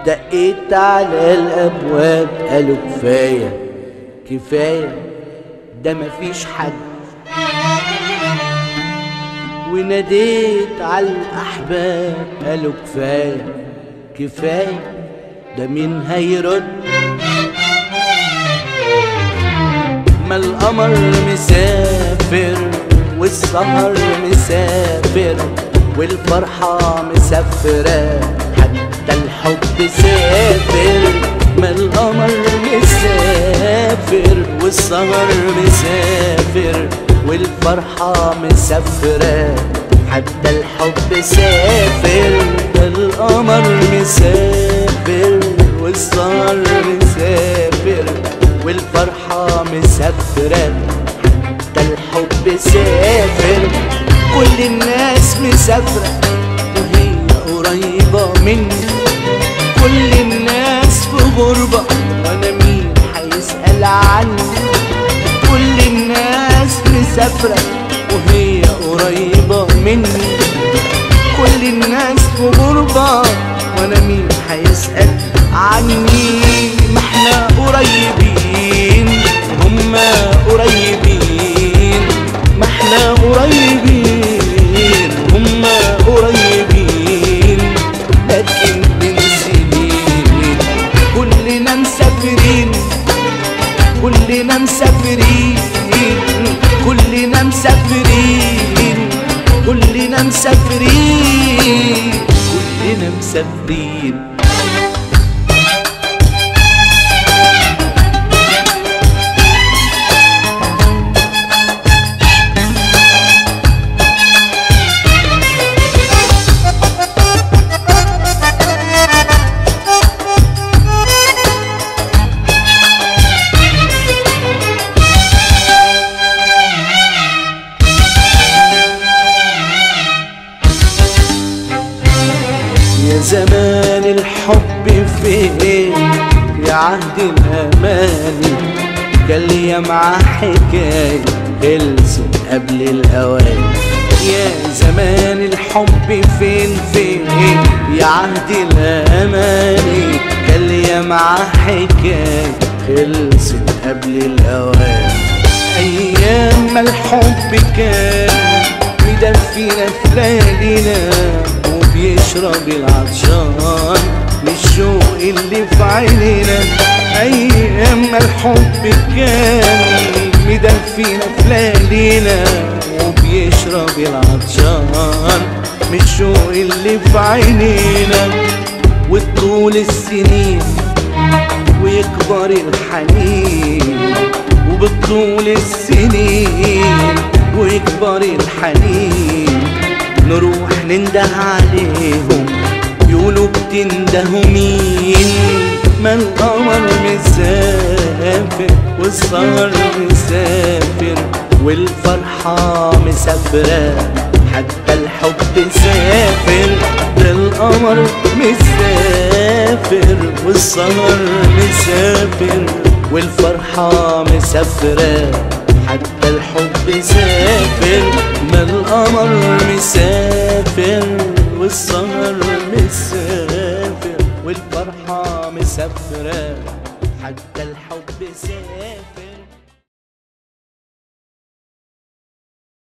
دقيت على الابواب قالوا كفايه كفايه ده مفيش حد، وناديت على الاحباب قالوا كفايه كفايه ده مين هيرد. ما القمر مسافر والسهر مسافر والفرحة مسافرة حتى الحب سافر. ما القمر مسافر والسهر مسافر والفرحة مسافرة حتى الحب سافر. القمر مسافر والسهر مسافر والفرحة مسافرة حتى الحب سافر. كل الناس مسافرة وهي قريبة مني، كل الناس في غربة وانا مين هيسأل عني. كل الناس مسافرة وهي قريبة مني، كل الناس في غربة وانا مين هيسأل عني. ما احنا قريبين هما قريبين، ما احنا قريبين هما قريبين، لكن من سنين كلنا مسافرين كلنا مسافرين كلنا مسافرين كلنا مسافرين كلنا مسافرين. يا زمان الحب فين يا عهد الأماني، كان ليا معاه حكاية خلصت قبل الأوان. يا زمان الحب فين فين يا عهد الأماني، كان ليا معاه حكاية خلصت قبل الأوان. أيام ما الحب كان مدفينا في ليالينا وبيشرب العطشان للشوق اللي في عينينا. أيام ما الحب كان مدفينا في ليالينا وبيشرب العطشان من الشوق اللي في عينينا. وطول السنين ويكبر الحنين، وبطول السنين ويكبر الحنين، نروح ننده عليهم يقولوا بتندهوا مين. ما القمر مسافر والسهر مسافر والفرحة مسافرة حتى الحب سافر. ده القمر مسافر والسهر مسافر والفرحة مسافرة حتى الحب سافر. ما القمر مسافر والسهر مسافر والفرحة مسافرة حتى الحب سافر.